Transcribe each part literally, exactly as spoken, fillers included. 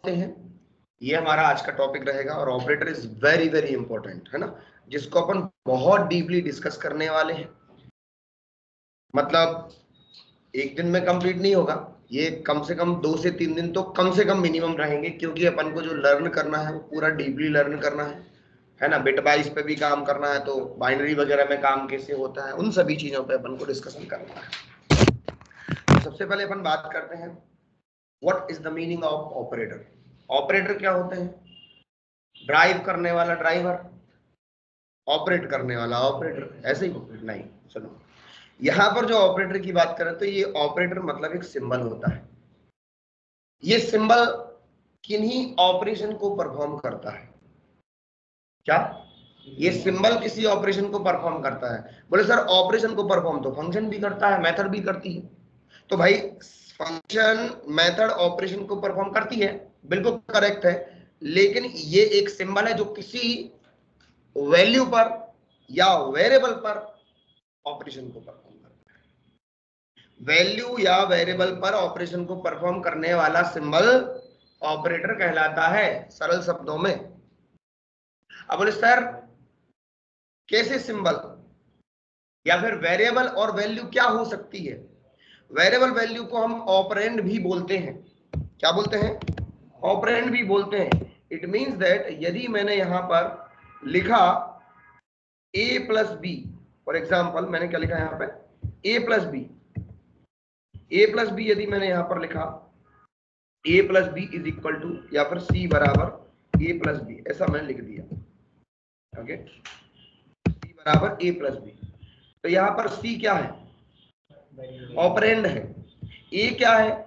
हैं, ये हमारा आज का टॉपिक रहेगा। और operator is very very important, है ना, जिसको अपन बहुत डीपली डिस्कस करने वाले हैं। मतलब एक दिन में कंप्लीट नहीं होगा, ये कम से कम दो से तीन दिन तो कम से कम मिनिमम रहेंगे, क्योंकि अपन को जो लर्न करना है वो पूरा डीपली लर्न करना है है ना। बिट वाइज पे भी काम करना है, तो बाइनरी वगैरह में काम कैसे होता है, उन सभी चीजों पे अपन को डिस्कशन करना है। तो सबसे पहले अपन बात करते हैं what is the meaning of operator. Operator क्या होते हैं? ड्राइव करने वाला ड्राइवर, ऑपरेट करने वाला ऑपरेटर, ऐसे ही नहीं। सुनो, यहां पर जो ऑपरेटर की बात करें तो ये ऑपरेटर मतलब एक सिंबल होता है। ये सिंबल किन्हीं ऑपरेशन को परफॉर्म करता है। क्या ये सिंबल किसी ऑपरेशन को परफॉर्म करता है? बोले सर ऑपरेशन को परफॉर्म तो फंक्शन भी करता है, मेथड भी करती है। तो भाई फंक्शन मेथड ऑपरेशन को परफॉर्म करती है, बिल्कुल करेक्ट है, लेकिन ये एक सिंबल है जो किसी वैल्यू पर या वेरिएबल पर ऑपरेशन को परफॉर्म करता है। वैल्यू या वेरिएबल पर ऑपरेशन को परफॉर्म करने वाला सिंबल ऑपरेटर कहलाता है, सरल शब्दों में। अब बोले सर कैसे सिंबल या फिर वेरिएबल और वैल्यू क्या हो सकती है? वेरिएबल वैल्यू को हम ऑपरेंड भी बोलते हैं। क्या बोलते हैं? ऑपरेंड भी बोलते हैं। इट मींस दैट यदि मैंने यहां पर लिखा a plus B, for example मैंने क्या लिखा यहां पे, a plus B, a plus B यदि मैंने यहां पर लिखा a plus B is equal to, या फिर c बराबर a प्लस बी, ऐसा मैंने लिख दिया। ओके, c बराबर a प्लस बी, तो यहां पर c क्या है? ऑपरेंड है। a क्या है?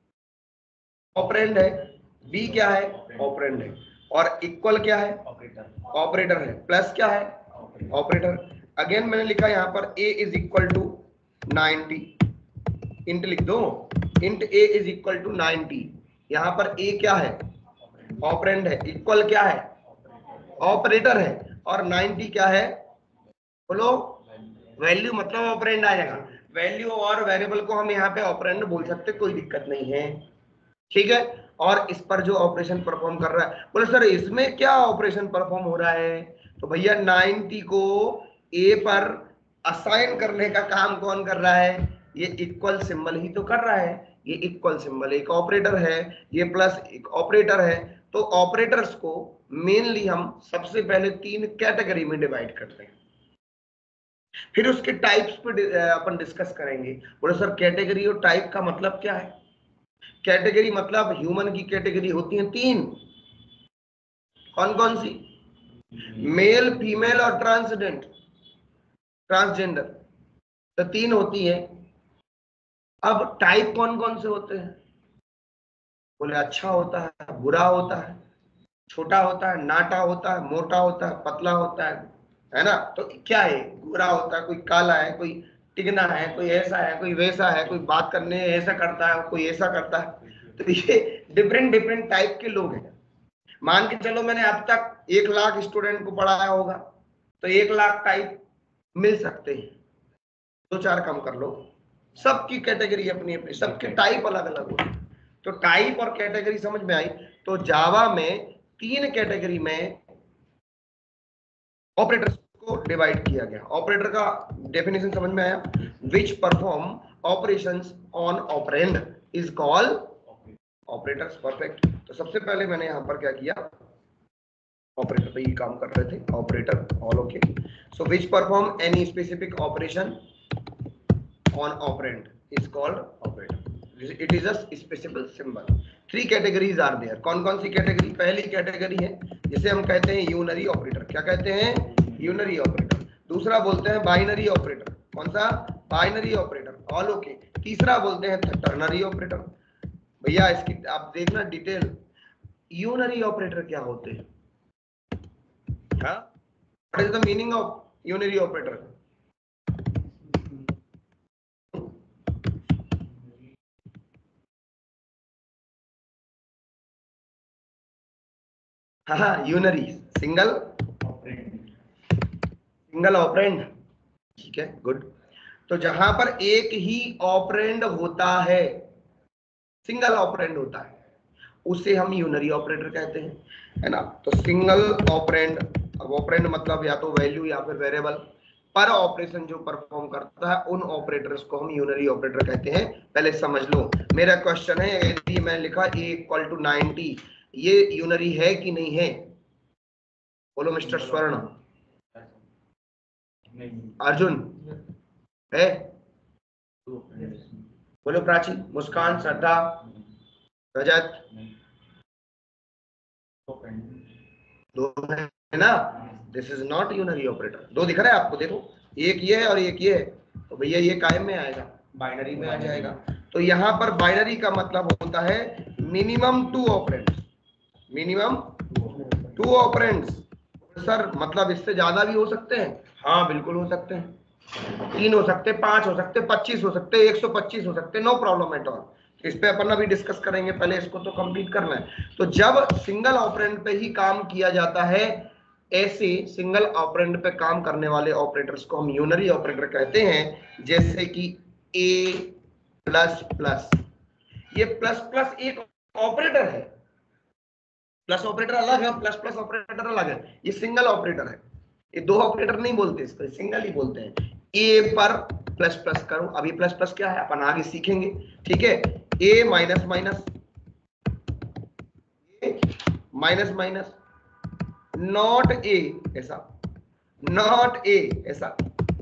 ऑपरेंड है। b क्या है? ऑपरेंड है। और इक्वल क्या है? ऑपरेटर है। प्लस क्या है? ऑपरेटर। अगेन मैंने लिखा यहां पर a is equal to ninety, int लिख दो, int a is equal to ninety. यहां पर a क्या है? ऑपरेंड है। इक्वल क्या है? ऑपरेटर है। और नाइनटी क्या है? बोलो, वैल्यू, मतलब ऑपरेंड आ जाएगा। वैल्यू और वेरिएबल को हम यहाँ पे ऑपरेंड बोल सकते, कोई दिक्कत नहीं है, ठीक है। और इस पर जो ऑपरेशन परफॉर्म कर रहा है, बोले सर इसमें क्या ऑपरेशन परफॉर्म हो रहा है? तो भैया नाइनटी को ए पर असाइन करने का काम कौन कर रहा है? ये इक्वल सिंबल ही तो कर रहा है। ये इक्वल सिंबल एक ऑपरेटर है, ये प्लस एक ऑपरेटर है। तो ऑपरेटर्स को मेनली हम सबसे पहले तीन कैटेगरी में डिवाइड करते हैं, फिर उसके टाइप्स पे अपन डिस्कस करेंगे। बोले सर कैटेगरी और टाइप का मतलब क्या है? कैटेगरी मतलब ह्यूमन की कैटेगरी होती है तीन। कौन कौन सी? मेल, फीमेल और ट्रांसजेंडर, ट्रांसजेंडर, तो तीन होती है। अब टाइप कौन कौन से होते हैं? बोले अच्छा होता है, बुरा होता है, छोटा होता है, नाटा होता है, मोटा होता है, पतला होता है है ना। तो क्या है? बुरा होता है, कोई काला है, कोई टिकना है, कोई ऐसा है, कोई वैसा है, कोई बात करने ऐसा करता है, कोई ऐसा करता है। तो ये डिफरेंट डिफरेंट टाइप के लोग हैं। मान के चलो मैंने अब तक एक लाख स्टूडेंट को पढ़ाया होगा, तो एक लाख टाइप मिल सकते हैं, दो चार कम कर लो। सबकी कैटेगरी अपनी अपनी, सबके टाइप अलग अलग होते हैं। तो टाइप और कैटेगरी समझ में आई। तो जावा में तीन कैटेगरी में ऑपरेटर्स को डिवाइड किया गया। ऑपरेटर का डेफिनेशन समझ में आया? Which perform operations on operand is called operators. Perfect. तो सबसे पहले मैंने यहां पर क्या किया, ऑपरेटर पे ये काम कर रहे थे, operator, all okay. So which perform any specific operation on operand is called operator. It is a specific symbol. Three categories are there. कौन कौन सी कैटेगरी? पहली कैटेगरी है जिसे हम कहते हैं यूनरी ऑपरेटर। क्या कहते हैं? Unary operator. दूसरा बोलते हैं बाइनरी ऑपरेटर। कौन सा? Binary operator, all okay. तीसरा बोलते हैं टर्नरी ऑपरेटर। भैया इसकी आप देखना डिटेल, यूनरी ऑपरेटर क्या होते हैं। What is the meaning of unary operator? हाँ, यूनरी, सिंगल सिंगल ऑपरेंड, ठीक है, गुड। तो जहां पर एक ही ऑपरेंड होता है, सिंगल ऑपरेंड होता है, उसे हम यूनरी ऑपरेटर कहते हैं, है ना। तो सिंगल ऑपरेंड, अब ऑपरेंड मतलब या तो वैल्यू या फिर वेरिएबल, पर ऑपरेशन जो परफॉर्म करता है उन ऑपरेटर्स को हम यूनरी ऑपरेटर कहते हैं। पहले समझ लो, मेरा क्वेश्चन है यदि मैं लिखा a इक्वल टू नाइनटी, ये यूनरी है कि नहीं है? बोलो मिस्टर स्वर्ण, अर्जुन है? बोलो प्राची, मुस्कान, श्रद्धा, रजत, दो है ना। This is not unary operator. दो दिख रहा है आपको, देखो एक ये है और एक ये है, तो भैया ये कायम में आएगा, बाइनरी में आ जाएगा। तो यहाँ पर बाइनरी का मतलब होता है minimum two operands, minimum two operands. Sir मतलब इससे ज्यादा भी हो सकते हैं? हाँ बिल्कुल हो सकते हैं, तीन हो सकते, पांच हो सकते, पच्चीस हो सकते, एक सौ पच्चीस हो सकते, नो प्रॉब्लम एट ऑल। इस पे अपन अभी डिस्कस करेंगे, पहले इसको तो कंप्लीट करना है। तो जब सिंगल ऑपरेंड पे ही काम किया जाता है, ऐसे सिंगल ऑपरेंड पे काम करने वाले ऑपरेटर्स को हम यूनरी ऑपरेटर कहते हैं। जैसे कि ए प्लस प्लस, ये प्लस प्लस एक ऑपरेटर है, प्लस ऑपरेटर अलग है, प्लस प्लस ऑपरेटर अलग है, ये सिंगल ऑपरेटर है। ये दो ऑपरेटर नहीं बोलते इसको, सिंगल ही बोलते हैं। ए पर प्लस प्लस करो, अभी प्लस प्लस क्या है अपन आगे सीखेंगे, ठीक है। A minus minus, minus minus, not A ऐसा, नॉट ए ऐसा,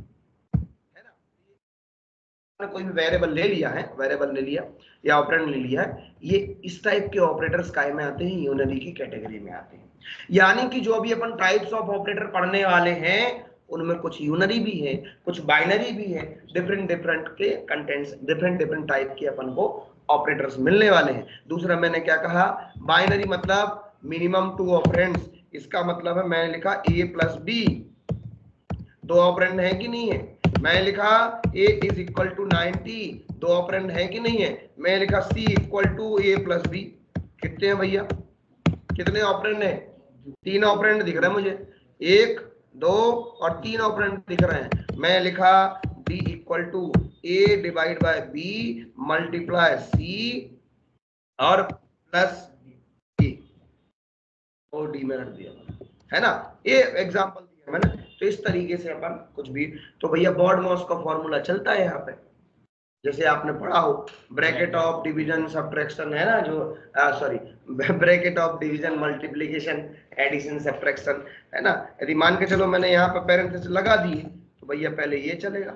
है ना। कोई भी वेरिएबल ले लिया है, वेरिएबल ले लिया या ऑपरेंड ले लिया है, ये इस टाइप के ऑपरेटर्स काय में आते हैं? यूनरी की कैटेगरी में आते हैं। यानी कि जो अभी अपन टाइप्स ऑफ ऑपरेटर पढ़ने वाले हैं, उनमें कुछ यूनरी भी है, कुछ बाइनरी भी है, डिफरेंट डिफरेंट के कंटेंट्स, डिफरेंट डिफरेंट टाइप के अपन को ऑपरेटर्स मिलने वाले हैं। दूसरा मैंने क्या कहा, बाइनरी मतलब मिनिमम टू ऑपरेंड्स। इसका मतलब है मैंने लिखा a प्लस बी, दो ऑपरेंड है कि नहीं है। मैं लिखा a is equal to ninety, दो ऑपरेंड है कि नहीं है। मैं लिखा c equal to a plus B, कितने हैं भैया, कितने ऑपरेंड है? तीन ऑपरेंड दिख रहे हैं मुझे, एक दो और तीन ऑपरेंड दिख रहे हैं। मैं लिखा d equal to a divide by b multiply c और प्लस b, और d में रख दिया, है ना। ये एग्जांपल दिया मैंने। तो इस तरीके से अपन कुछ भी, तो भैया बॉड-मॉस का फॉर्मूला चलता है यहाँ पे, जैसे आपने पढ़ा हो ब्रैकेट ऑफ डिवीजन सब्ट्रैक्शन, है ना, जो sorry bracket of division multiplication addition subtraction, है ना। यदि मान के चलो मैंने यहाँ पे पैरेंथेसिस लगा दी, तो भैया पहले ये चलेगा,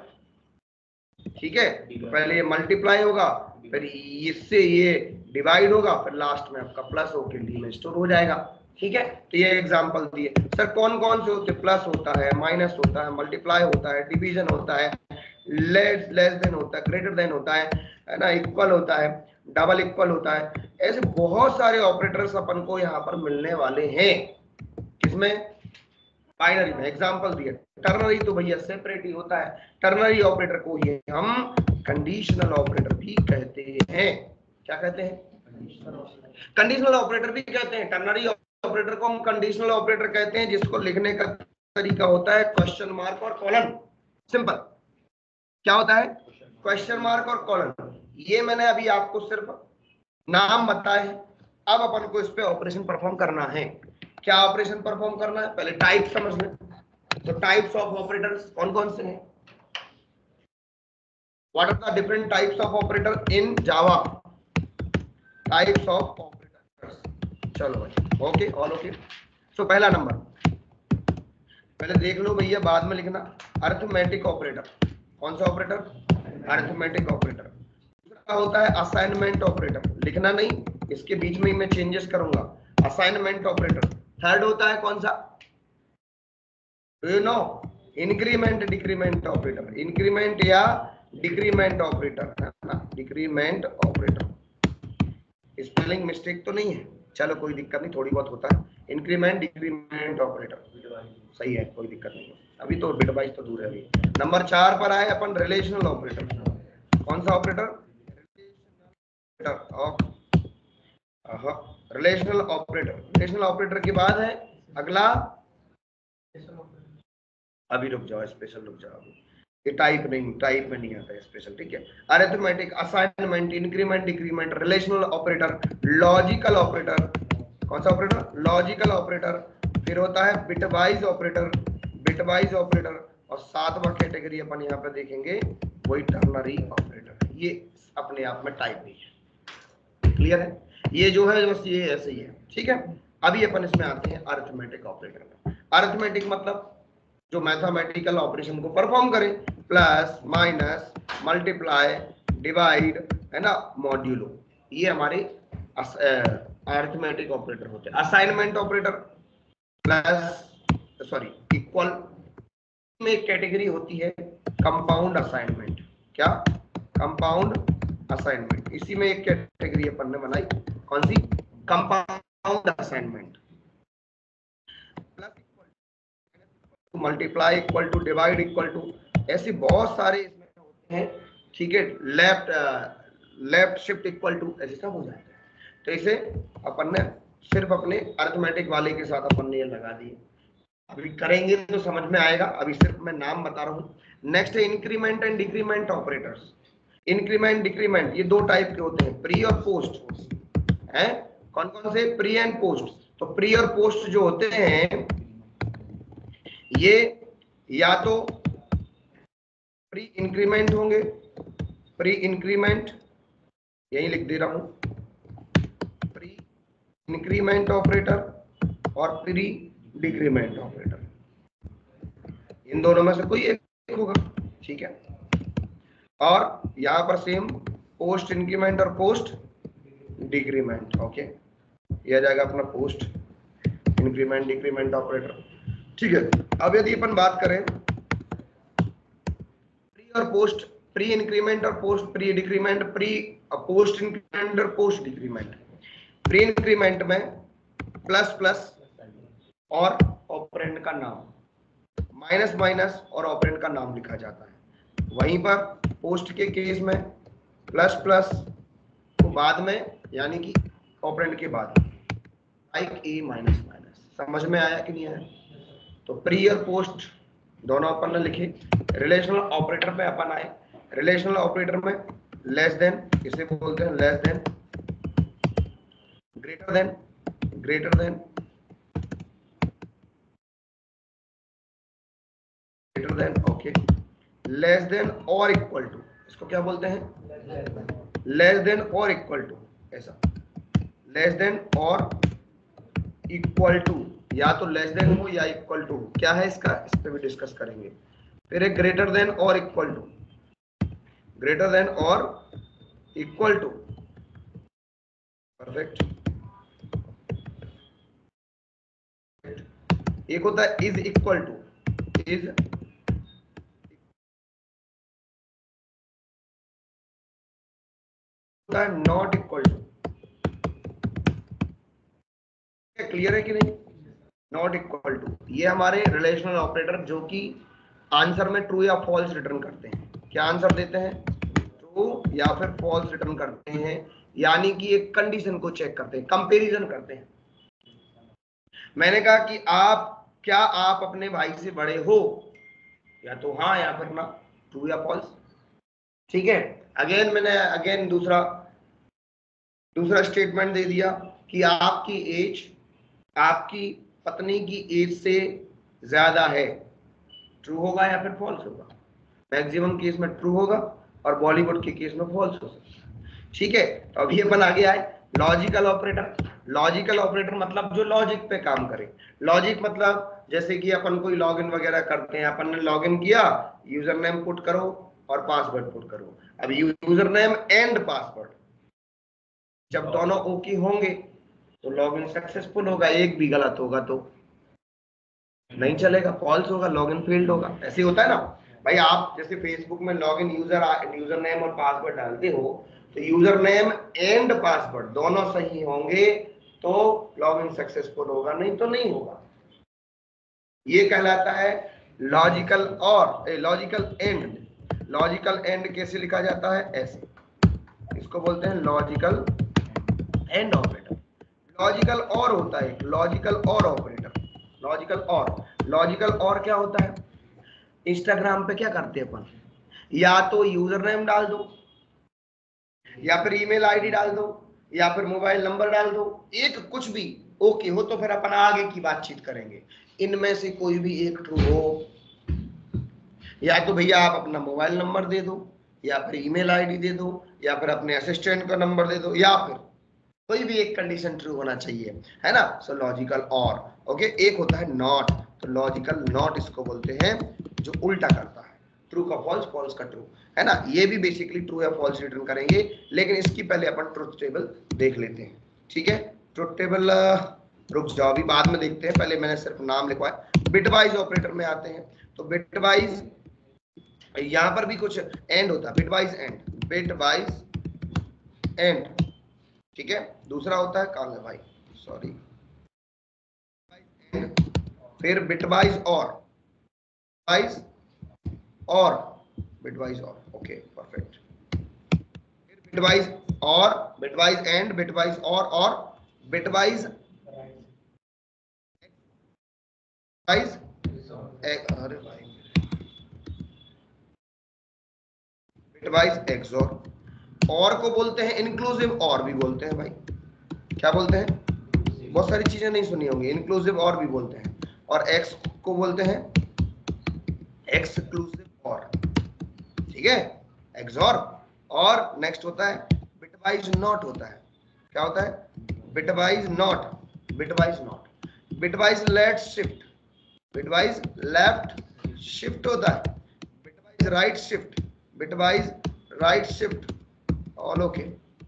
ठीक है, तो पहले ये मल्टीप्लाई होगा, फिर इससे ये डिवाइड होगा, फिर लास्ट में आपका प्लस होकर डी में स्टोर हो जाएगा, ठीक है। तो ये एग्जांपल दिए। सर कौन कौन से होते? प्लस होता है, माइनस होता है, मल्टीप्लाई होता है, डिवीजन होता है, लेस लेस देन होता है, ग्रेटर देन होता है है ना, इक्वल होता है, डबल इक्वल होता है। ऐसे बहुत सारे ऑपरेटर्स अपन को यहाँ पर मिलने वाले हैं। किसमें? बाइनरी में। एग्जांपल दिए, टर्नरी तो भैया सेपरेट ही होता है। टर्नरी ऑपरेटर को ही हम कंडीशनल ऑपरेटर भी कहते हैं। क्या कहते हैं? कंडीशनल ऑपरेटर भी कहते हैं। टर्नरी ऑपरेटर को हम कंडीशनल ऑपरेटर कहते हैं, जिसको लिखने का तरीका होता है क्वेश्चन मार्क और कॉलन। सिंपल। क्या होता है? क्वेश्चन मार्क और कॉलन। ये मैंने अभी आपको सिर्फ नाम बताए हैं। अब अपन को इस पे ऑपरेशन परफॉर्म करना है। क्या ऑपरेशन परफॉर्म करना है? पहले टाइप समझ लें। तो टाइप्स ऑफ ऑपरेटर्स कौन कौन से हैं? What are the different types of operator in Java? Types of operators, चलो भाई, ओके, ऑल ओके। सो पहला नंबर, पहले देख लो भैया, बाद में लिखना, अरिथमेटिक ऑपरेटर। कौन सा ऑपरेटर? Arithmetic operator. दूसरा होता है असाइनमेंट ऑपरेटर। लिखना नहीं, इसके बीच में ही मैं चेंजेस करूंगा। Assignment operator. थर्ड होता है कौन सा? You know, increment decrement operator. Increment या डिक्रीमेंट ऑपरेटर, है ना, डिक्रीमेंट ऑपरेटर। स्पेलिंग मिस्टेक तो नहीं है? चलो कोई दिक्कत नहीं, थोड़ी बहुत होता है। इंक्रीमेंट डिक्रीमेंट ऑपरेटर सही है, कोई दिक्कत नहीं है। अभी तो बिट वाइज तो दूर है। अभी नंबर चार पर आए अपन, रिलेशनल ऑपरेटर। कौन सा operator? Relational operator. Relational operator के बाद है अगला, अभी रुक जाओ, स्पेशल रुक जाओ। ये टाइप नहीं, टाइप में नहीं आता स्पेशल, ठीक है। Arithmetic, assignment, increment, decrement, relational operator, logical operator, कौन सा ऑपरेटर? लॉजिकल ऑपरेटर, फिर होता है बिटवाइज ऑपरेटर, बिटवाइज ऑपरेटर, और सातवां कैटेगरी अपन यहाँ पे देखेंगे वही टर्नरी ऑपरेटर। ये अपने आप में टाइप नहीं है, क्लियर है? ये जो है बस ये ऐसे ही है, ठीक है। अभी अपन इसमें आते हैं अरिथमेटिक ऑपरेटर में। अरिथमेटिक मतलब जो मैथमेटिकल ऑपरेशन को परफॉर्म करे, प्लस माइनस मल्टीप्लाई डिवाइड, है ना, मॉड्यूलो, ये हमारे अरिथमेटिक ऑपरेटर होते हैं। Assignment operator plus sorry equal में एक कैटेगरी होती है कंपाउंड असाइनमेंट। क्या? Compound assignment. इसी में एक कैटेगरी अपन ने बनाई, कौन सी? Compound assignment. Plus multiply, equal to, divide, equal to, ऐसे बहुत सारे इसमें होते हैं, ठीक है। Left left shift equal to, ऐसे सब हो जाते हैं। तो इसे अपन ने सिर्फ अपने अरिथमेटिक वाले के साथ अपन ने ये लगा दिए। अभी करेंगे तो समझ में आएगा, अभी सिर्फ मैं नाम बता रहा हूं। नेक्स्ट है increment and decrement operators. Increment decrement ये दो टाइप के होते हैं, प्री और पोस्ट हैं। कौन कौन से? Pre and post. तो प्री और पोस्ट जो होते हैं ये या तो प्री इंक्रीमेंट होंगे, प्री इंक्रीमेंट, यही लिख दे रहा हूं, प्री इंक्रीमेंट ऑपरेटर और प्री डिक्रीमेंट ऑपरेटर, इन दोनों में से कोई एक होगा, ठीक है। और यहां पर सेम पोस्ट इंक्रीमेंट और पोस्ट डिक्रीमेंट, ओके। यह जाएगा अपना पोस्ट इंक्रीमेंट डिक्रीमेंट ऑपरेटर, ठीक है। अब यदि अपन बात करें प्री और पोस्ट, प्री इंक्रीमेंट और post pre decrement, pre post increment और पोस्ट डिक्रीमेंट। प्री इंक्रीमेंट में प्लस प्लस और ऑपरेंड का नाम, माइनस माइनस और ऑपरेंड का नाम लिखा जाता है। वहीं पर पोस्ट के केस में प्लस प्लस को बाद में, यानी कि ऑपरेंड के बाद, लाइक ए माइनस माइनस। समझ में आया कि नहीं आया? तो प्री और पोस्ट दोनों अपन ने लिखे। रिलेशनल ऑपरेटर पे अपन आए। रिलेशनल ऑपरेटर में लेस देन, इसे बोलते हैं less than, greater than, greater than, greater than, okay, less than और इक्वल टू, इसको क्या बोलते हैं? लेस देन और इक्वल टू, ऐसा लेस देन और इक्वल टू, या तो लेस देन हो या इक्वल टू, क्या है इसका, इस पे भी डिस्कस करेंगे। फिर एक ग्रेटर देन और इक्वल टू, ग्रेटर देन और इक्वल टू, परफेक्ट। एक होता है इज इक्वल टू, इज होता है नॉट इक्वल टू। क्लियर है कि नहीं? नॉट इक्वल टू, ये हमारे रिलेशनल ऑपरेटर जो कि आंसर में ट्रू या फॉल्स रिटर्न करते हैं। क्या आंसर देते हैं? ट्रू या फिर फॉल्स रिटर्न करते हैं, यानी कि एक कंडीशन को चेक करते हैं, कंपैरिजन करते हैं। मैंने कहा कि आप, क्या आप अपने भाई से बड़े हो? या तो हाँ या फिर ना, ट्रू या फॉल्स, ठीक है। अगेन मैंने अगेन दूसरा दूसरा स्टेटमेंट दे दिया कि आपकी एज, आपकी पत्नी की एज से ज्यादा है, ट्रू होगा या फिर फॉल्स होगा? मैक्सिमम केस में ट्रू होगा और बॉलीवुड के केस में फॉल्स होगा, ठीक है। तो अभी अपन आगे आए लॉजिकल ऑपरेटर। लॉजिकल ऑपरेटर मतलब जो लॉजिक पे काम करे। लॉजिक मतलब जैसे कि अपन कोई लॉगिन वगैरह करते हैं, अपन ने लॉगिन किया, यूजर नेम पुट करो और पासवर्ड पुट करो। अब यूजर नेम एंड पासवर्ड जब दोनों ओके होंगे तो लॉगिन सक्सेसफुल होगा, एक भी गलत होगा तो नहीं चलेगा, फॉल्स होगा, लॉगिन फेल्ड होगा। ऐसे होता है ना भाई, आप जैसे फेसबुक में लॉगिन यूजर यूजर नेम और पासवर्ड डालते हो, तो यूजर नेम एंड पासवर्ड दोनों सही होंगे तो लॉगिन सक्सेसफुल होगा, नहीं तो नहीं होगा। ये कहलाता है लॉजिकल और लॉजिकल एंड। लॉजिकल एंड कैसे लिखा जाता है? ऐसे, इसको बोलते हैं लॉजिकल एंड ऑपरेटर। लॉजिकल और होता है लॉजिकल और ऑपरेटर। लॉजिकल और, लॉजिकल और क्या होता है? इंस्टाग्राम पे क्या करते हैं अपन, या तो यूजर नेम डाल दो, या फिर ईमेल आईडी डाल दो, या फिर मोबाइल नंबर डाल दो, एक कुछ भी ओके हो तो फिर अपन आगे की बातचीत करेंगे। इनमें से कोई भी एक ट्रू हो, या तो भैया आप अपना मोबाइल नंबर दे दो, या फिर ईमेल आईडी दे दो, या फिर अपने असिस्टेंट का नंबर दे दो, या फिर कोई भी एक कंडीशन ट्रू होना चाहिए, है ना। सो लॉजिकल और ओके। एक होता है नॉट, तो लॉजिकल नॉट इसको बोलते हैं जो उल्टा करता है, ट्रू का फॉल्स, फॉल्स का ट्रू, है ना। ये भी बेसिकली ट्रू या फॉल्स रिटर्न करेंगे, लेकिन इसकी पहले अपन ट्रुथ टेबल देख लेते हैं, ठीक है। ट्रुथ टेबल रुक जाओ, अभी बाद में देखते हैं, पहले मैंने सिर्फ नाम लिखवाया। बिटवाइज ऑपरेटर में आते हैं, तो बिटवाइज यहां पर भी कुछ एंड होता है, बिटवाइज एंड, बिटवाइज एंड, ठीक है। दूसरा होता है कॉल भाई, सॉरी, फिर bitwise or, bitwise or, bitwise or, okay perfect. फिर bitwise or, bitwise and, bitwise or, और बिटवाइज वाइज, अरे भाई, बिटवाइज एक्सॉर। और को बोलते हैं इंक्लूसिव और भी बोलते हैं भाई, क्या बोलते हैं, बहुत सारी चीजें नहीं सुनी होंगी, इंक्लूसिव और भी बोलते हैं। और एक्स को बोलते हैं एक्सक्लूसिव और, ठीक है, एक्सॉर। और नेक्स्ट होता है बिटवाइज नॉट होता है, क्या होता है, bitwise not, bitwise not, bitwise left shift, bitwise left shift होता है, bitwise right shift, bitwise right shift, all okay.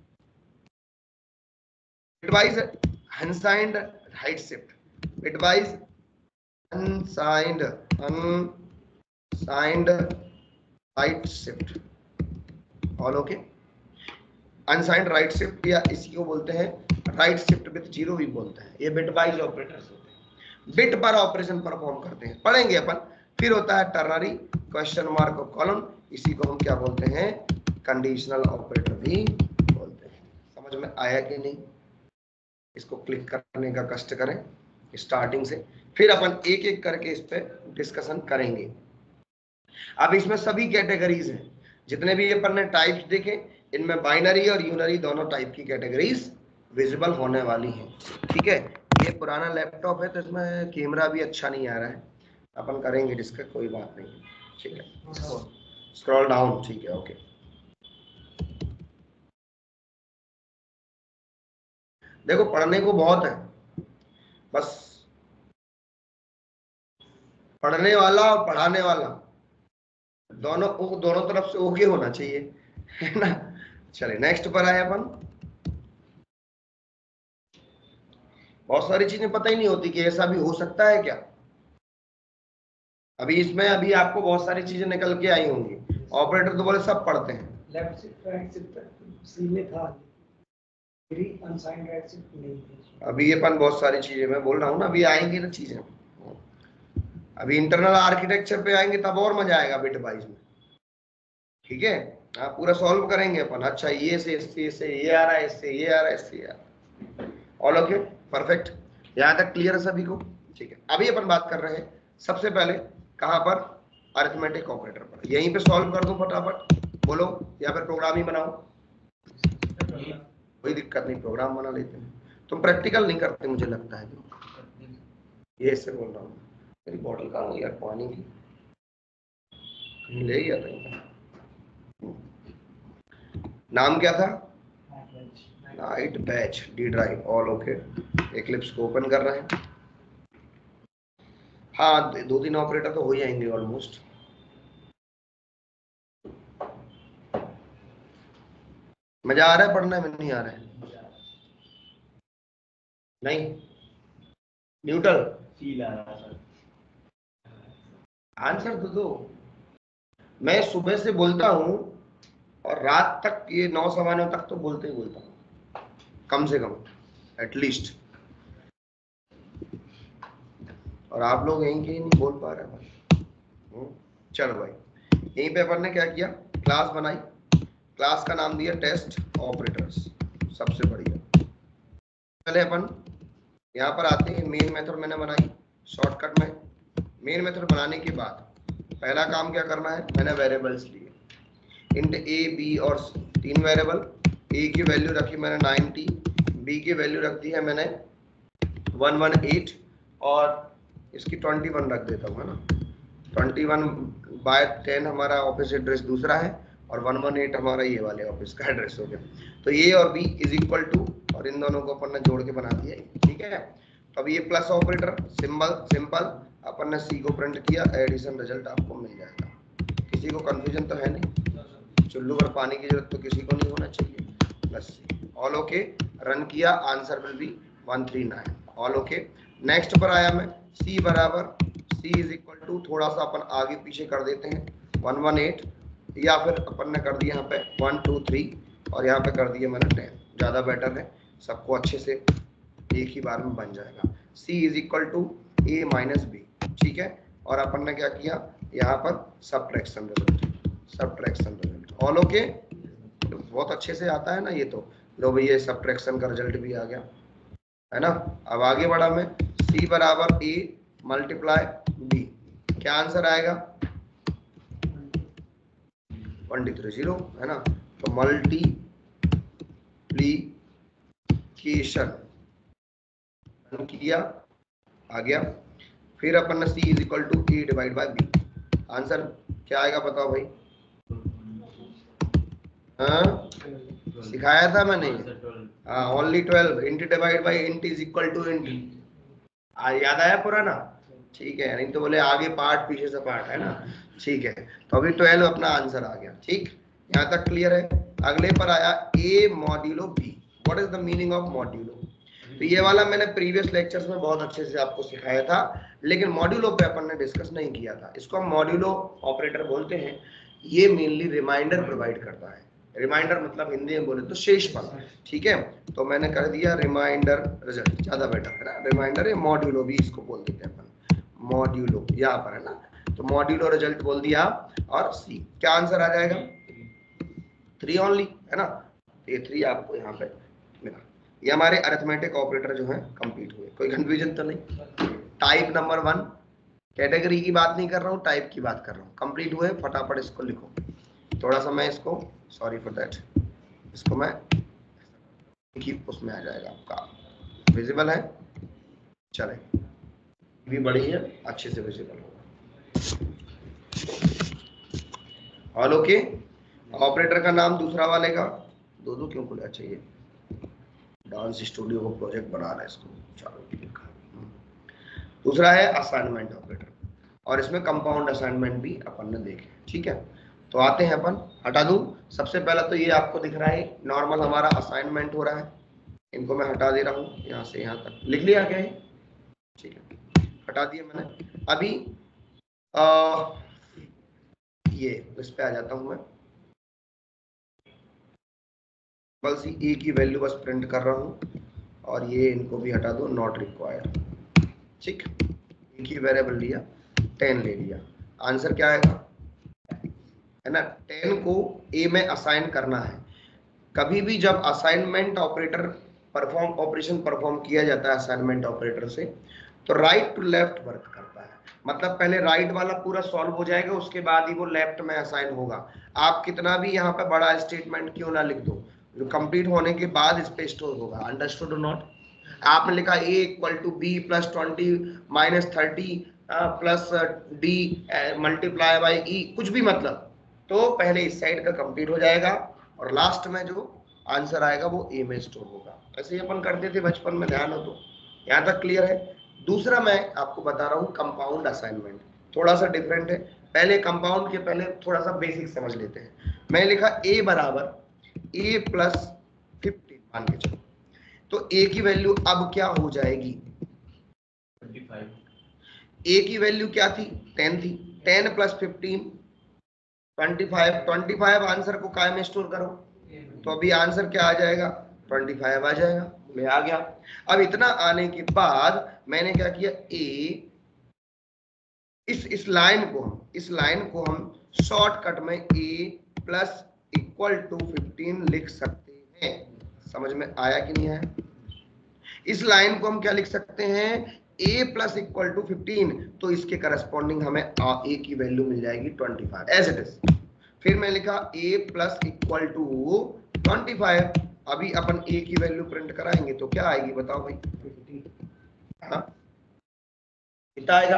Bitwise unsigned right shift, bitwise unsigned, unsigned right shift, all okay. Unsigned right shift या इसी को बोलते हैं right shift with zero भी बोलते हैं, ये बिटवाइज ऑपरेटर्स होते हैं, बिट पर ऑपरेशन परफॉर्म करते हैं, पढ़ेंगे अपन। फिर होता है टर्नरी, क्वेश्चन मार्क और कॉलम, इसी को हम क्या बोलते हैं, कंडीशनल ऑपरेटर भी बोलते हैं। समझ में आया कि नहीं, इसको क्लिक करने का कष्ट करें स्टार्टिंग से, फिर अपन एक एक करके इस पे डिस्कशन करेंगे। अब इसमें सभी कैटेगरीज हैं, जितने भी अपन ने टाइप्स देखे, इनमें बाइनरी और यूनरी दोनों टाइप की कैटेगरीज विजिबल होने वाली हैं, ठीक है। ये पुराना लैपटॉप है तो इसमें कैमरा भी अच्छा नहीं आ रहा है, अपन करेंगे डिस्कस, कोई बात नहीं, ठीक है। स्क्रॉल डाउन, ठीक है, ओके। देखो पढ़ने को बहुत है, बस पढ़ने वाला और पढ़ाने वाला दोनों दोनों तरफ से ओके होना चाहिए, है ना। चलिए नेक्स्ट पर आए अपन। बहुत सारी चीजें पता ही नहीं होती कि ऐसा भी हो सकता है क्या। अभी इसमें अभी आपको बहुत सारी चीजें निकल के आई होंगी, ऑपरेटर तो बोले सब पढ़ते हैं, left shift right shift C में था, अनसाइंड राइट शिफ्ट नहीं थी। अभी ये अपन बहुत सारी चीजें मैं बोल रहा हूँ ना, अभी आएंगी ना चीजें, अभी इंटरनल आर्किटेक्चर पे आएंगे तब और मजा आएगा बिट वाइज में, ठीक है। हाँ पूरा सॉल्व करेंगे अपन, अच्छा ये से इससे इससे ये आ रहा है, इससे ये आ रहा है, इससे ये आ रहा है, ऑल ओके परफेक्ट, यहाँ तक क्लियर है सभी को, ठीक है। अभी अपन बात कर रहे हैं सबसे पहले कहाँ पर, अरिथमेटिक ऑपरेटर पर। यहीं पे सॉल्व कर दूं फटाफट, बोलो, या फिर प्रोग्राम ही बनाओ, कोई दिक्कत नहीं, प्रोग्राम बना लेते हैं। तुम प्रैक्टिकल नहीं करते मुझे लगता है, ये इससे बोल रहा हूँ। मेरी बॉटल कहाँ गई यार पानी की, कहीं ले गया था। नाम क्या था, night batch D drive, all okay. Eclipse को ओपन कर रहे हैं, हाँ दो तीन ऑपरेटर तो हो ही जाएंगे ऑलमोस्ट। मजा आ रहा है पढ़ने में, नहीं आ रहा है, नहीं न्यूट्रल फील आ रहा है, आंसर तो दो। मैं सुबह से बोलता हूँ और रात तक, ये नौ सवा नौ तक तो बोलते ही बोलता हूँ, कम से कम एटलीस्ट, और आप लोग यहीं के नहीं बोल पा रहे भाई। चलो भाई, यहीं पे अपन ने क्या किया, क्लास बनाई, क्लास का नाम दिया टेस्ट ऑपरेटर्स, सबसे बढ़िया। पहले अपन यहाँ पर आते हैं, मेन मेथड मैंने बनाई शॉर्टकट में। मेन मेथड बनाने के बाद पहला काम क्या करना है, मैंने वेरिएबल्स लिए इंट ए बी और तीन वेरिएबल, ए की वैल्यू रखी मैंने नाइन्टी, बी की वैल्यू रख दी है मैंने वन वन एट और इसकी ट्वेंटी वन रख देता हूँ, है ना। ट्वेंटी वन बाय टेन हमारा ऑफिस एड्रेस दूसरा है और वन वन एट हमारा ये वाले ऑफिस का एड्रेस हो गया। तो ए और बी इज इक्वल टू, और इन दोनों को अपन ने जोड़ के बना दिया, ठीक है। तो अब ये प्लस ऑपरेटर सिंबल सिंपल अपन ने सी को प्रिंट किया, एडिशन रिजल्ट आपको मिल जाएगा। किसी को कंफ्यूजन तो है नहीं, चुल्लू पर पानी की जरूरत तो किसी को नहीं होना चाहिए। Plus C all okay, run किया, answer will be one three nine, all okay. Next पर आया मैं, सी बराबर सी इज इक्वल टू, थोड़ा सा अपन आगे पीछे कर देते हैं, वन वन एट, या फिर अपन ने कर दिया यहाँ पे वन टू थ्री और यहाँ पे कर दिया मैंने टेन, ज़्यादा बेटर है, सबको अच्छे से एक ही बार में बन जाएगा। C is equal to A minus B, ठीक है। और अपन ने क्या किया यहाँ पर subtraction result, subtraction result, all okay. तो बहुत अच्छे से आता है ना ये, तो लो भैया सब्ट्रैक्शन का रिजल्ट भी आ गया, है ना। अब आगे बढ़ा मैं, C बराबर ए मल्टीप्लाई बी, क्या आंसर आएगा वन थ्री जीरो, है ना। तो मल्टीप्लीकेशन किया, आ गया। फिर अपन ने C is equal to A divide by B, answer क्या आएगा बताओ भाई। हाँ सिखाया था मैंने, हाँ only twelve, int divide by int is equal to int, याद आया पुराना, ठीक है। नहीं तो बोले आगे पार्ट पीछे से पार्ट, है ना, ठीक है। तो अभी ट्वेल्व अपना आंसर आ गया, ठीक, यहाँ तक क्लियर है। अगले पर आया A modulo B, what is the meaning of modulo. तो ये वाला मैंने प्रीवियस लेक्चर्स में बहुत अच्छे से आपको सिखाया था, लेकिन मॉड्यूलो पे अपन ने डिस्कस नहीं किया था। इसको हम मॉड्यूलो ऑपरेटर बोलते हैं। ये मेनली रिमाइंडर प्रोवाइड करता है, रिमाइंडर मतलब हिंदी में बोले तो शेषफल, ठीक है। तो मैंने कर दिया रिमाइंडर रिजल्ट, ज्यादा बेटर है ना, रिमाइंडर या मॉड्यूलो भी इसको बोल देते हैं अपन, मॉड्यूलो यहाँ पर है ना। तो मॉड्यूलो रिजल्ट बोल दिया, और सी क्या आंसर आ जाएगा थ्री ओनली, है ना। ये थ्री आपको यहाँ पे मिला। ये हमारे अरिथमेटिक ऑपरेटर जो है कंप्लीट हुए, कोई कंफ्यूजन तो नहीं। टाइप नंबर वन, कैटेगरी की बात नहीं कर रहा हूँ, टाइप की बात कर रहा हूँ, कंप्लीट हुए, फटाफट इसको लिखो। थोड़ा सा मैं इसको, सॉरी फॉर दैट, इसको मैं उसमें आ जाएगा आपका, विजिबल है, चले भी बड़ी है, अच्छे से विजिबल होगा, ऑल ओके। ऑपरेटर का नाम दूसरा वाले का, दो दो क्यों खुला चाहिए, डांस स्टूडियो को प्रोजेक्ट बना रहा है इसको, चलो दूसरा है असाइनमेंट ऑपरेटर, और इसमें कंपाउंड असाइनमेंट भी अपन ने देखे, ठीक है। तो आते हैं अपन, हटा दूं सबसे पहला तो ये आपको दिख रहा है नॉर्मल हमारा असाइनमेंट हो रहा है, इनको मैं हटा दे रहा हूँ, यहाँ से यहाँ तक लिख लिया क्या है, ठीक है, हटा दिया मैंने। अभी आ, ये इस पे आ जाता हूँ मैं, बस ए की वैल्यू बस प्रिंट कर रहा हूँ, और ये इनको भी हटा दो, नॉट रिक्वायर्ड, ठीक। ए की वेरिएबल लिया, टेन ले लिया, आंसर क्या आएगा, है ना। टेन को ए में असाइन करना है। कभी भी जब assignment operator perform operation perform किया जाता है असाइनमेंट ऑपरेटर से, तो राइट टू लेफ्ट वर्क करता है, मतलब पहले राइट वाला पूरा सॉल्व हो जाएगा, उसके बाद ही वो लेफ्ट में असाइन होगा। आप कितना भी यहाँ पे बड़ा स्टेटमेंट क्यों ना लिख दो, जो कंप्लीट होने के बाद इस पे स्टोर होगा, अंडरस्टूड और नॉट। आपने लिखा A equal to B plus twenty minus thirty plus D multiply by E, कुछ भी मतलब, तो पहले इस साइड का कंप्लीट हो जाएगा और लास्ट में जो आंसर आएगा वो ए में स्टोर होगा। ऐसे ही अपन करते थे बचपन में, ध्यान हो तो। यहाँ तक क्लियर है। दूसरा मैं आपको बता रहा हूँ कंपाउंड असाइनमेंट, थोड़ा सा डिफरेंट है। पहले कंपाउंड के पहले थोड़ा सा बेसिक समझ लेते हैं। मैं लिखा ए बराबर ए प्लस फिफ्टीन मान के चलो, तो ए की वैल्यू अब क्या हो जाएगी, ए की वैल्यू क्या थी, टेन थी, ten plus fifteen twenty five, twenty five answer को काय में स्टोर करो, तो अभी आंसर क्या आ जाएगा, ट्वेंटी फाइव आ जाएगा, मैं आ गया। अब इतना आने के बाद मैंने क्या किया, ए इस इस लाइन को हम इस लाइन को हम शॉर्टकट में A plus equal to fifteen लिख सकते हैं। समझ में आया कि नहीं आया। इस लाइन को हम क्या लिख सकते हैं, a plus equal to fifteen, तो इसके करस्पॉन्डिंग हमें a की वैल्यू मिल जाएगी twenty five as it is. फिर मैं लिखा a plus equal to twenty five. अभी अपन a की वैल्यू प्रिंट कराएंगे तो क्या आएगी बताओ भाई? हाँ कितना आएगा?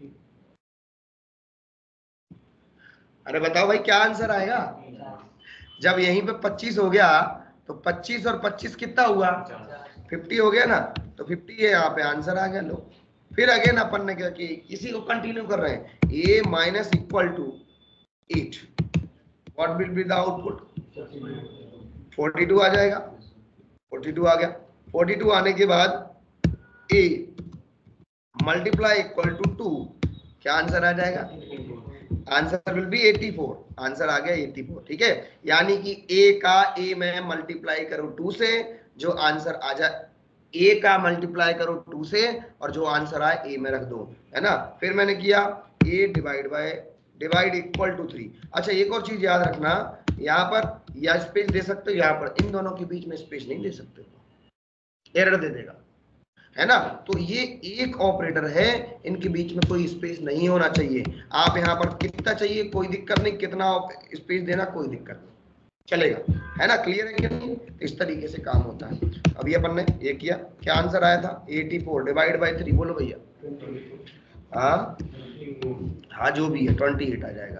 अरे बताओ भाई क्या आंसर आएगा? जब यहीं पे पच्चीस हो गया तो पच्चीस और पच्चीस कितना हुआ? फिफ्टी हो गया ना, तो फिफ्टी है यहाँ पे आंसर आ गया। लो फिर अगेन अपन ने क्या कि इसी को कंटिन्यू कर रहे हैं, a minus equal to eight, what will be the output? Forty two आ जाएगा। फोर्टी टू आ गया। फोर्टी टू आने के बाद a multiply equal to two, क्या आंसर आ जाएगा? Answer will be eighty four. Answer आ गया एटी फोर। ठीक है, यानी कि a का a में मल्टीप्लाई करो टू से, जो आंसर आ जाए a का मल्टीप्लाई करो टू से और जो आंसर आए a में रख दो, है ना। फिर मैंने किया a divide by divide equal to three. अच्छा एक और चीज याद रखना, यहाँ पर या स्पेस दे सकते हो, यहाँ पर इन दोनों के बीच में स्पेस नहीं दे सकते, एरर दे देगा, है ना। तो ये एक ऑपरेटर है, इनके बीच में कोई स्पेस नहीं होना चाहिए। आप यहाँ पर कितना चाहिए कोई दिक्कत नहीं, कितना स्पेस देना कोई दिक्कत नहीं, चलेगा, है ना। क्लियर है कि नहीं? इस तरीके से काम होता है। अभी अपन ने ये किया, क्या आंसर आया था? Eighty four divide by three, बोलो भैया। हाँ हाँ जो भी है ट्वेंटी एट आ जाएगा।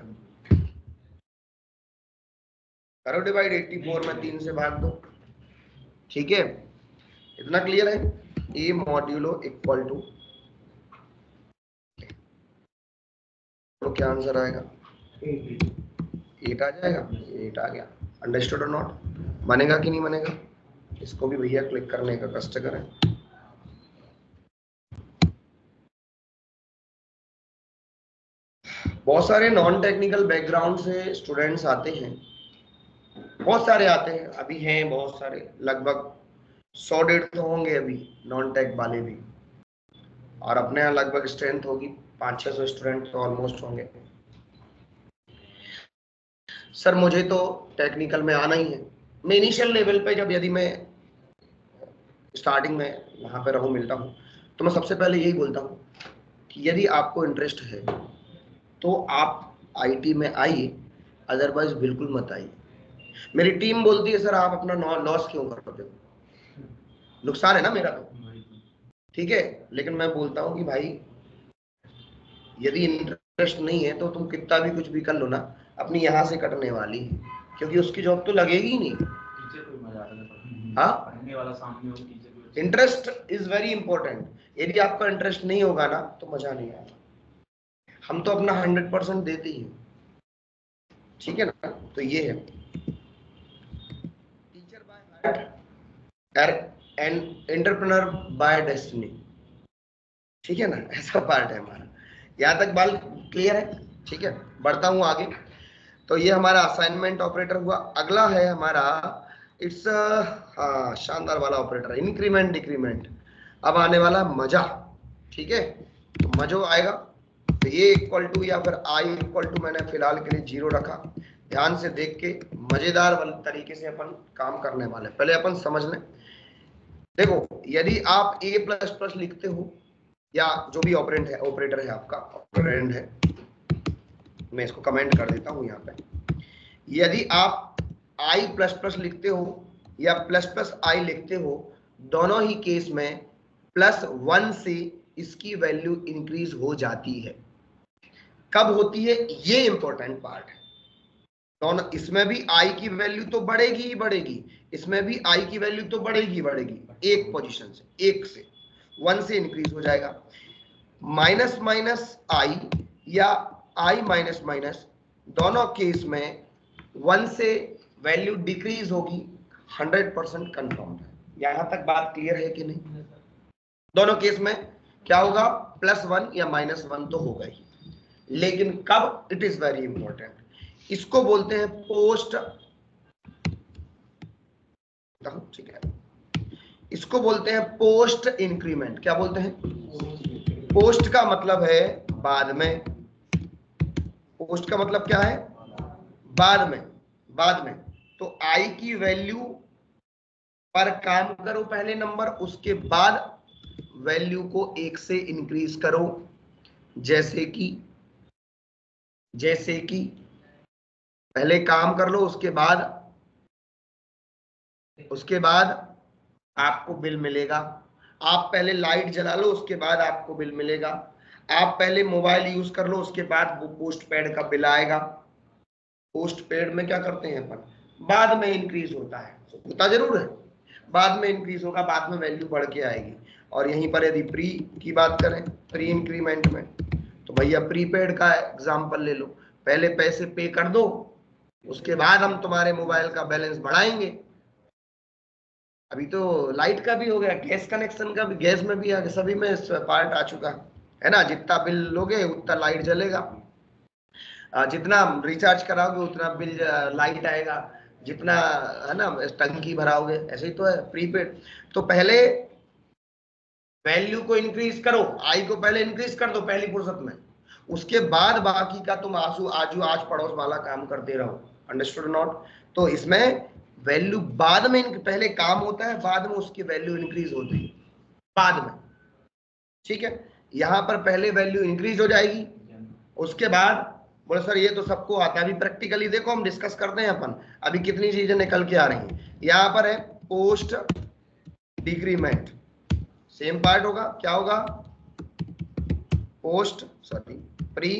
करो डिवाइड, एटी फोर में तीन से भाग दो, ठीक है। इतना क्लियर है? ए मॉड्यूलो इक्वल टू, तो क्या आंसर आएगा? एट आ जाएगा। एट आ गया। अंडरस्टूड और नॉट? बनेगा कि नहीं बनेगा? इसको भी भैया क्लिक करने का कष्ट करें। बहुत सारे नॉन टेक्निकल बैकग्राउंड से स्टूडेंट्स आते हैं, बहुत सारे आते हैं, अभी हैं बहुत सारे, लगभग सौ डेढ़ तो होंगे अभी नॉन टेक वाले भी, और अपने यहाँ लगभग स्ट्रेंथ होगी पाँच छह सौ स्टूडेंट तो ऑलमोस्ट होंगे। सर मुझे तो टेक्निकल में आना ही है। मैं इनिशियल लेवल पे जब यदि मैं स्टार्टिंग में यहाँ पे रहूँ मिलता हूँ तो मैं सबसे पहले यही बोलता हूँ कि यदि आपको इंटरेस्ट है तो आप आईटी में आइए, अदरवाइज बिल्कुल मत आइए। मेरी टीम बोलती है सर आप अपना लॉस क्यों करते हो, नुकसान है ना मेरा तो, ठीक है। लेकिन मैं बोलता हूँ कि भाई यदि इंटरेस्ट नहीं है तो तुम कितना भी कुछ भी कर लो ना, अपनी यहाँ से कटने वाली है, क्योंकि उसकी जॉब तो लगेगी ही नहीं। हाँ, इंटरेस्ट इज वेरी इंपॉर्टेंट। यदि आपका इंटरेस्ट नहीं होगा ना तो मजा नहीं आएगा। हम तो अपना हंड्रेड परसेंट देते ही, ठीक है ना। तो ये है teacher by heart and entrepreneur by destiny, ठीक है ना, ऐसा पार्ट है हमारा। यहाँ तक बाल क्लियर है? ठीक है, बढ़ता हूँ आगे। तो ये हमारा असाइनमेंट ऑपरेटर हुआ। अगला है हमारा इट्स हाँ शानदार वाला ऑपरेटर, इंक्रीमेंट डिक्रीमेंट। अब आने वाला मजा, ठीक है। तो मजो आएगा तो ये इक्वल टू या फिर आई इक्वल टू मैंने फिलहाल के लिए जीरो रखा। ध्यान से देख के मजेदार वाले तरीके से अपन काम करने वाले। पहले अपन समझ लें। देखो यदि आप ए प्लस प्लस लिखते हो या जो भी ऑपरेंट है, ऑपरेटर है आपका ऑपरेंड है, मैं इसको कमेंट कर देता हूं यहाँ पे। यदि आप आई प्लस प्लस लिखते हो या प्लस प्लस आई लिखते हो, दोनों ही केस में प्लस वन से इसकी वैल्यू इंक्रीज हो जाती है। कब होती है ये इंपॉर्टेंट पार्ट है। दोनों, इसमें भी आई की वैल्यू तो बढ़ेगी ही बढ़ेगी, इसमें भी आई की वैल्यू तो बढ़ेगी बढ़ेगी, एक पोजीशन से, एक से वन से इंक्रीज हो जाएगा। माइनस माइनस आई या आई माइनस माइनस, दोनों केस में वन से वैल्यू डिक्रीज होगी, हंड्रेड परसेंट कंफर्म है। यहां तक बात क्लियर है कि नहीं? दोनों केस में क्या होगा? प्लस वन या माइनस वन तो होगा ही, लेकिन कब? It is very important. इसको बोलते हैं पोस्ट, ठीक है, इसको बोलते हैं पोस्ट इंक्रीमेंट। क्या बोलते हैं? पोस्ट का मतलब है बाद में, पोस्ट का मतलब क्या है? बाद में, बाद में। तो आई की वैल्यू पर काम करो पहले नंबर, उसके बाद वैल्यू को एक से इंक्रीज करो, जैसे कि जैसे कि पहले काम कर लो, उसके बाद उसके बाद आपको बिल मिलेगा। आप पहले लाइट जला लो, उसके बाद आपको बिल मिलेगा। आप पहले मोबाइल यूज कर लो, उसके बाद वो पोस्ट पेड का बिल आएगा। पोस्ट पेड में क्या करते हैं अपन, बाद में इंक्रीज होता है, होता जरूर है, बाद में इंक्रीज होगा, बाद में वैल्यू बढ़ के आएगी। और यहीं पर यदि प्री की बात करें, प्री इंक्रीमेंट में, तो भैया प्रीपेड का एग्जांपल ले लो, पहले पैसे पे कर दो, उसके बाद हम तुम्हारे मोबाइल का बैलेंस बढ़ाएंगे। अभी तो लाइट का भी हो गया, गैस कनेक्शन का भी, गैस में भी आ गया, सभी में पार्ट आ चुका है ना। जितना बिल लोगे उतना लाइट जलेगा, जितना रिचार्ज कराओगे उतना बिल लाइट आएगा, जितना है ना टंकी भराओगे, ऐसे ही तो है प्रीपेड। तो पहले वैल्यू को इंक्रीज करो, आई को पहले इंक्रीज कर दो पहली फुर्सत में, उसके बाद बाकी का तुम आंसू आजू आज पड़ोस वाला काम करते रहो। Understood not? तो इसमें वैल्यू बाद में, पहले काम होता है, बाद में उसकी वैल्यू इंक्रीज होती है, बाद में। ठीक है, यहां पर पहले वैल्यू इंक्रीज हो जाएगी, उसके बाद बोले सर ये तो सबको आता है, अभी प्रैक्टिकली देखो हम डिस्कस करते हैं अपन, अभी कितनी चीजें निकल के आ रही हैं। यहां पर है पोस्ट डिक्रीमेंट, सेम पार्ट होगा, क्या होगा, पोस्ट सॉरी प्री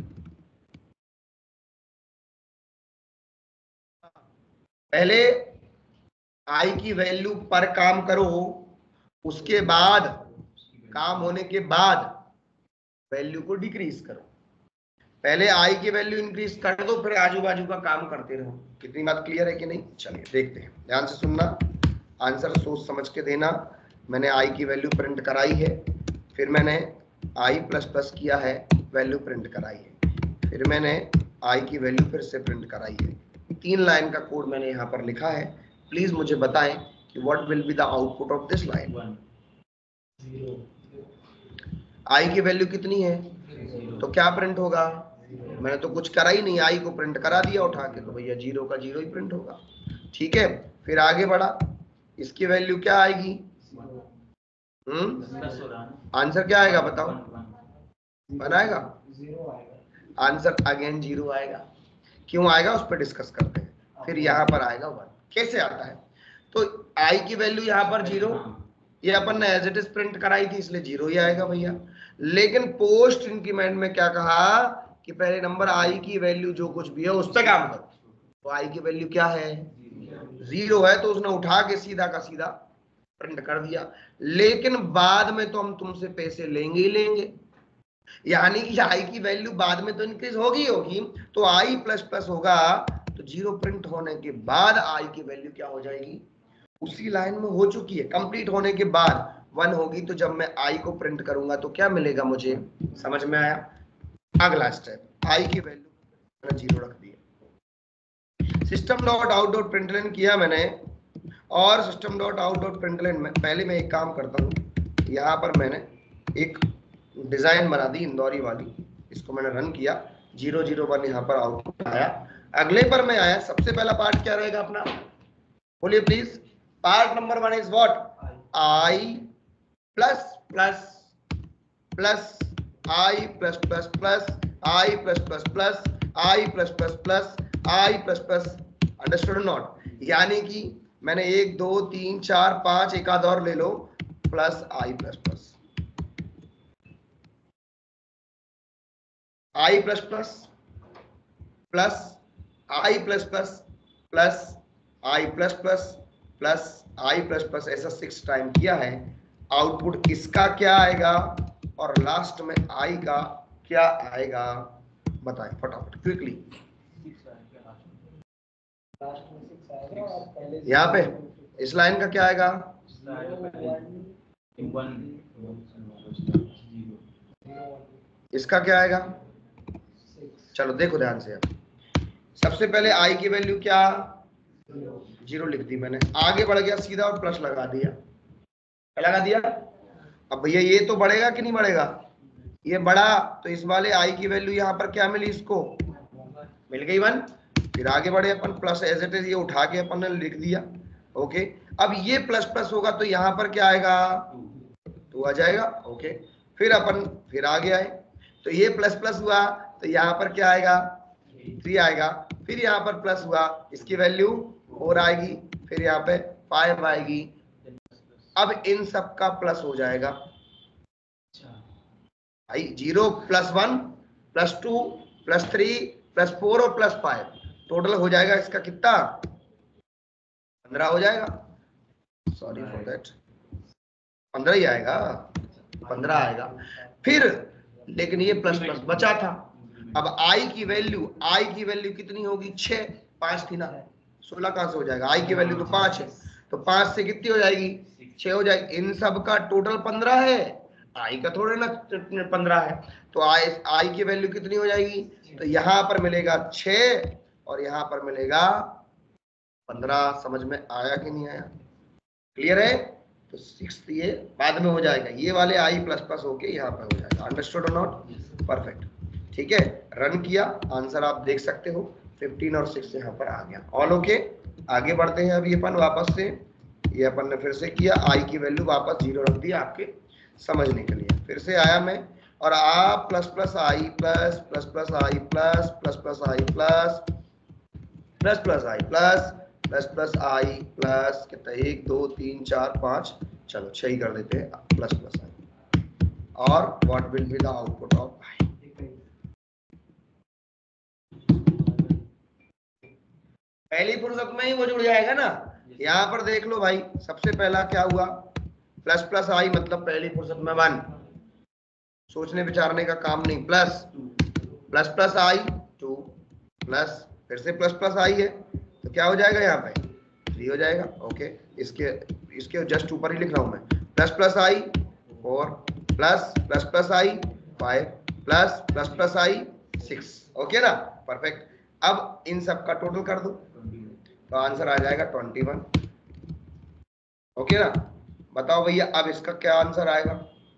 पहले आई की वैल्यू पर काम करो, उसके बाद काम होने के बाद वैल्यू को डिक्रीज करो। पहले आई की वैल्यू इंक्रीज कर दो, फिर आजू बाजू का काम करते रहो। कितनी बात क्लियर है कि नहीं? चलिए देखते हैं, ध्यान से सुनना, आंसर सोच समझ के देना। मैंने आई की वैल्यू प्रिंट कराई है, फिर मैंने आई प्लस प्लस किया है, वैल्यू प्रिंट कराई है, फिर मैंने आई की वैल्यू फिर से प्रिंट कराई है। तीन लाइन का कोड मैंने यहाँ पर लिखा है। प्लीज मुझे बताएं कि what will be the output of this line. I की वैल्यू कितनी है, तो क्या प्रिंट होगा, मैंने तो कुछ करा ही नहीं, आई को प्रिंट करा दिया उठा के, तो भैया जीरो का जीरो ही प्रिंट होगा। ठीक है, फिर आगे बढ़ा, इसकी वैल्यू क्या आएगी, हम्म आंसर क्या आएगा बताओ, बनाएगा आंसर अगेन जीरो आएगा। क्यों आएगा उस पर डिस्कस करते हैं। फिर यहाँ पर आएगा वन, कैसे आता है, तो आई की वैल्यू यहाँ पर जीरो, ये अपन ने एज इट इज प्रिंट कराई थी इसलिए जीरो ही आएगा भैया। लेकिन पोस्ट इंक्रीमेंट में क्या कहा कि पहले नंबर आई की वैल्यू जो कुछ भी है उस पर काम करो, तो आई की वैल्यू क्या है, जीरो है, तो उसने उठा के सीधा का सीधा प्रिंट कर दिया। लेकिन बाद में तो हम तुमसे पैसे लेंगे ही लेंगे, यानी कि आई की वैल्यू बाद में तो इंक्रीज होगी होगी, तो आई प्लस प्लस होगा, तो जीरो प्रिंट होने के बाद आई की वैल्यू क्या हो जाएगी, उसी लाइन में हो चुकी है, कंप्लीट होने के बाद वन होगी। तो जब मैं आई को प्रिंट करूंगा तो क्या मिलेगा मुझे, समझ में आया? अगला स्टेप, आई की वैल्यू जीरो रख दिया, system dot out dot println किया मैंने, और system dot out dot println में पहले मैं एक काम करता हूँ, यहाँ पर मैंने एक डिजाइन बना दी इंदौरी वाली, इसको मैंने रन किया, जीरो जीरो वन यहाँ पर आउटपुट आया। अगले पर मैं आया, सबसे पहला पार्ट क्या रहेगा अपना, बोलिए please. Part number one is what, I plus plus plus I plus plus plus I plus plus plus I plus plus plus I plus plus, understood not? यानी कि मैंने एक दो तीन चार पांच, एक आध और ले लो, प्लस आई प्लस प्लस आई प्लस प्लस प्लस आई प्लस प्लस प्लस आई प्लस प्लस प्लस आई प्लस प्लस, ऐसा सिक्स टाइम किया है। आउटपुट इसका क्या आएगा और लास्ट में आई का क्या आएगा, बताएं फटाफट क्विकली। यहाँ पे इस लाइन का क्या आएगा, इसका क्या आएगा, चलो देखो ध्यान से। अब सबसे पहले आई की वैल्यू क्या, जीरो लिख दी मैंने, आगे बढ़ गया सीधा और प्लस लगा दिया, क्या लगा दिया। अब भैया ये तो बढ़ेगा कि नहीं बढ़ेगा, ये बढ़ा, तो इस वाले आई की वैल्यू यहाँ पर क्या मिली, इसको मिल गई वन। फिर आगे बढ़े अपन, प्लस एज इट इज ये उठा के अपन ने लिख दिया, ओके। अब ये प्लस प्लस होगा तो यहाँ पर क्या आएगा, टू आ जाएगा। ओके, फिर अपन फिर आगे आए तो ये प्लस प्लस हुआ तो यहाँ पर क्या आएगा, थ्री आएगा। फिर यहाँ पर प्लस हुआ, इसकी वैल्यू फोर आएगी, फिर यहाँ पे फाइव आएगी। अब इन सब का प्लस हो जाएगा भाई, zero plus one plus two plus three plus four और प्लस फाइव, टोटल हो जाएगा इसका कितना, पंद्रह हो जाएगा। सॉरी फॉर दैट, पंद्रह ही आएगा, पंद्रह आएगा। फिर लेकिन ये प्लस प्लस बचा था। अब आई की वैल्यू, आई की वैल्यू कितनी होगी, छह, पांच थी ना, सोलह कहां से हो जाएगा, आई की वैल्यू तो पांच है, तो पांच से कितनी हो जाएगी, छह हो जाएगी। इन सब का टोटल पंद्रह है, आई का थोड़े ना पंद्रह है, तो आई आई की वैल्यू कितनी हो जाएगी, तो यहां पर मिलेगा छह और यहां पर मिलेगा पंद्रह। समझ में आया कि नहीं आया, क्लियर है। तो सिक्स ये बाद में हो जाएगा, ये वाले आई प्लस प्लस होके यहाँ पे हो जाएगा। अंडरस्टूड और नॉट, परफेक्ट, ठीक है। रन किया, आंसर आप देख सकते हो, फिफ्टीन और सिक्स यहाँ पर आ गया। ऑल ओके, आगे बढ़ते हैं अभी अपन वापस से, ये अपन ने फिर से किया, आई की वैल्यू वापस जीरो रख दिया आपके समझने के लिए। फिर से आया मैं, और आ प्लस प्लस आई प्लस प्लस प्लस आई प्लस प्लस प्लस आई प्लस प्लस प्लस आई प्लस प्लस प्लस आई प्लस कितना, एक दो तीन चार पाँच, चलो छह ही कर देते हैं, प्लस प्लस आई। और what will be the output of i, पहली फुर्सत में ही वो जुड़ जाएगा ना। यहाँ पर देख लो भाई, सबसे पहला क्या हुआ, प्लस प्लस आई मतलब पहली फुर्सत में वन, सोचने विचारने का काम नहीं, plus plus plus i two plus फिर से प्लस प्लस आई है, तो क्या हो जाएगा यहाँ पे, थ्री हो जाएगा। ओके, इसके इसके जस्ट ऊपर ही लिख रहा हूं मैं, plus plus i four plus plus plus i five plus plus plus i six. Okay ना, परफेक्ट। अब इन सब का टोटल कर दो तो आंसर आ जाएगा ट्वेंटी वन। ओके ना, बताओ भैया अब इसका क्या आंसर आएगा,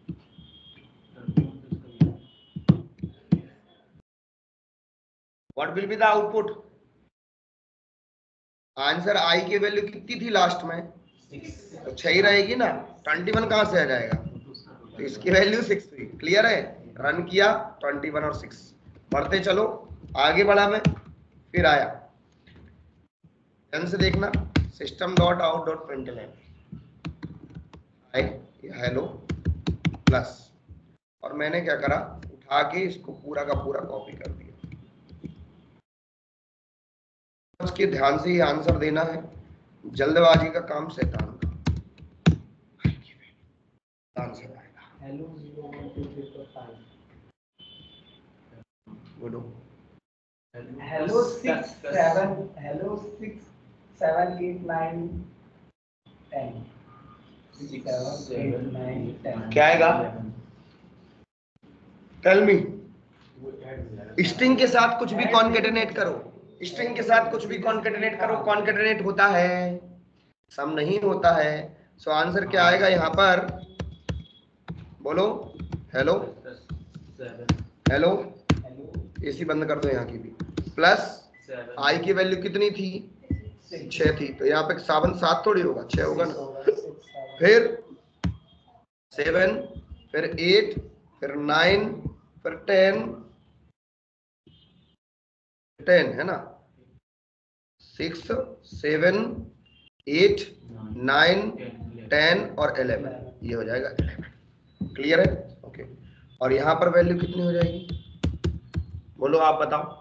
what will be the output. Answer i की वैल्यू कितनी थी लास्ट में, तो छह ही रहेगी ना, ट्वेंटी वन कहां से आ जाएगा, तो इसकी वैल्यू सिक्स थी। क्लियर है, रन किया, ट्वेंटी वन और सिक्स। बढ़ते चलो, आगे बढ़ा मैं, फिर आया, ध्यान से देखना, system dot out dot println hello plus, और मैंने क्या करा, उठा के इसको पूरा का पूरा कॉपी कर दिया। उसके ध्यान से ही आंसर देना है, जल्दबाजी का काम शैतान का। आंसर आएगा hello zero one two three four five, बोलो hello six seven, hello six seven eight nine ten, six seven eight nine ten, क्या आएगा, टेल मी। स्ट्रिंग के साथ कुछ भी कॉन्केटेनेट करो, स्ट्रिंग के साथ कुछ भी कॉन्केटेनेट करो, कॉन्केटेनेट होता है, सम नहीं होता है। सो आंसर क्या आएगा यहाँ पर, बोलो हेलो हेलो, एसी बंद कर दो यहाँ की भी, प्लस आई की वैल्यू कितनी थी, छह थी, तो यहाँ पे सावन सात थोड़ी होगा, छह होगा ना, फिर सेवन, फिर एट, फिर नाइन, फिर टेन, टेन है ना, six seven eight nine ten और इलेवन, ये हो जाएगा इलेवन। क्लियर है, ओके। और यहाँ पर वैल्यू कितनी हो जाएगी, बोलो आप बताओ,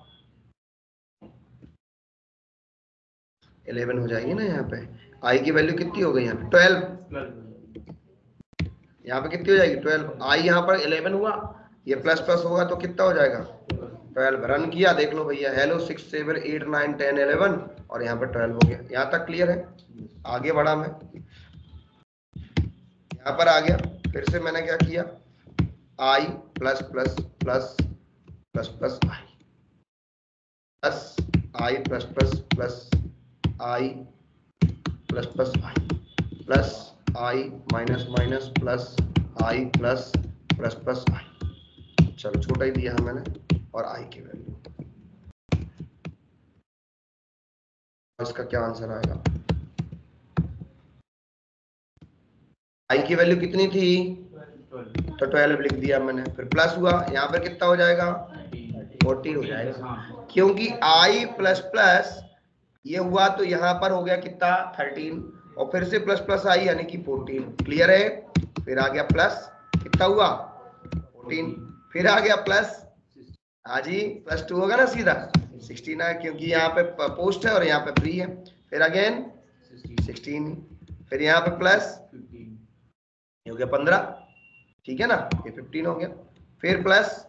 इलेवन हो जाएगी ना। यहाँ पे आई की वैल्यू कितनी हो गई, यहाँ पे ट्वेल्व, यहाँ पे कितनी हो जाएगी ट्वेल्व, आई यहाँ पर इलेवन हुआ, ये प्लस प्लस होगा तो कितना हो जाएगा ट्वेल्व। रन किया, देख लो भैया, hello six seven eight nine ten eleven, और यहाँ पे ट्वेल्व हो गया। यहाँ तक क्लियर है, आगे बढ़ा मैं, यहाँ पर आ गया, फिर से मैंने क्या किया, i plus plus plus plus plus I plus I plus plus plus I plus plus I plus i minus minus plus I plus plus plus i, चलो छोटा ही दिया है मैंने, और आई की वैल्यू, इसका क्या आंसर आएगा, आई की वैल्यू कितनी थी तो ट्वेल्व लिख दिया मैंने, फिर प्लस हुआ, यहाँ पे कितना हो जाएगा, फोर्टीन हो जाएगा, क्योंकि i प्लस प्लस ये हुआ तो यहाँ पर हो गया कितना, थर्टीन, और फिर से प्लस प्लस आई यानी कि फोर्टीन। क्लियर है? फिर आ गया प्लस, कितना हुआ, फोर्टीन, फिर आ गया प्लस, हाँ जी प्लस टू होगा ना सीधा, सिक्सटीन है, क्योंकि यहाँ पे पोस्ट है और यहाँ पे फ्री है। फिर अगेन सिक्सटीन, फिर यहाँ पे प्लस, ये हो गया पंद्रह, ठीक है ना, ये फिफ्टीन हो गया, फिर प्लस,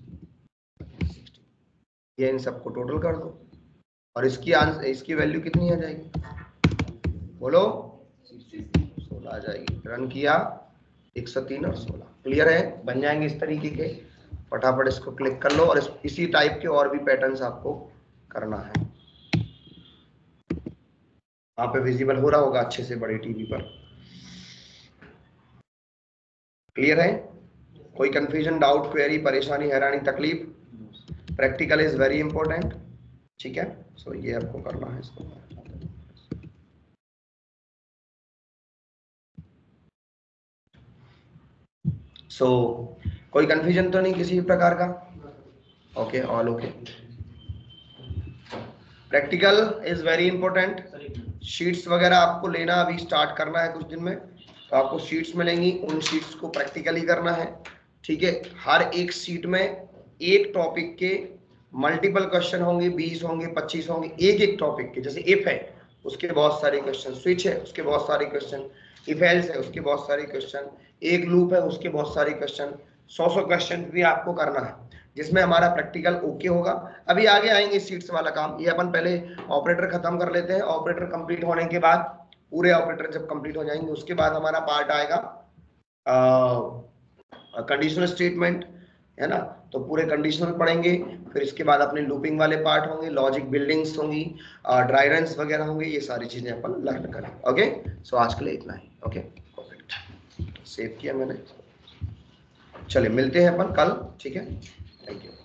ये इन सबको टोटल कर दो और इसकी आंसर, इसकी वैल्यू कितनी आ जाएगी, बोलो, सोलह आ जाएगी। रन किया, एक सौ तीन और सोलह। क्लियर है? बन जाएंगे इस तरीके के, फटाफट इसको क्लिक कर लो, और इस, इसी टाइप के और भी पैटर्न्स आपको करना है। वहां पे विजिबल हो रहा होगा अच्छे से बड़े टीवी पर। क्लियर है? कोई कंफ्यूजन, डाउट, क्वेरी, परेशानी, हैरानी, तकलीफ? प्रैक्टिकल इज वेरी इंपॉर्टेंट, ठीक है। सो so, ये आपको करना है इसको। सो so, कोई कंफ्यूजन तो नहीं किसी भी प्रकार का? Okay, all okay. Practical is very important. Sheets वगैरह आपको लेना अभी स्टार्ट करना है कुछ दिन में, तो आपको शीट्स मिलेंगी, उन शीट्स को प्रैक्टिकली करना है, ठीक है। हर एक शीट में एक टॉपिक के मल्टीपल क्वेश्चन होंगे, बीस होंगे, पच्चीस होंगे, एक एक टॉपिक के। जैसे इफ है उसके बहुत सारे क्वेश्चन, स्विच है उसके बहुत सारे क्वेश्चन, इफ एल्स है उसके बहुत सारे क्वेश्चन, एक लूप है उसके बहुत सारे क्वेश्चन, सौ सौ क्वेश्चन भी आपको करना है, जिसमें हमारा प्रैक्टिकल ओके होगा। अभी आगे आएंगे सीट्स वाला काम, ये अपन पहले ऑपरेटर खत्म कर लेते हैं। ऑपरेटर कंप्लीट होने के बाद, पूरे ऑपरेटर जब कंप्लीट हो जाएंगे, उसके बाद हमारा पार्ट आएगा कंडीशनल स्टेटमेंट, है ना। तो पूरे कंडीशनल पढ़ेंगे, फिर इसके बाद अपने लूपिंग वाले पार्ट होंगे, लॉजिक बिल्डिंग्स होंगी, ड्राई रन्स वगैरह होंगे, ये सारी चीजें अपन लर्न करें। ओके, सो आज के लिए इतना ही। ओके, परफेक्ट, सेव किया मैंने। चलिए मिलते हैं अपन कल, ठीक है। Thank you.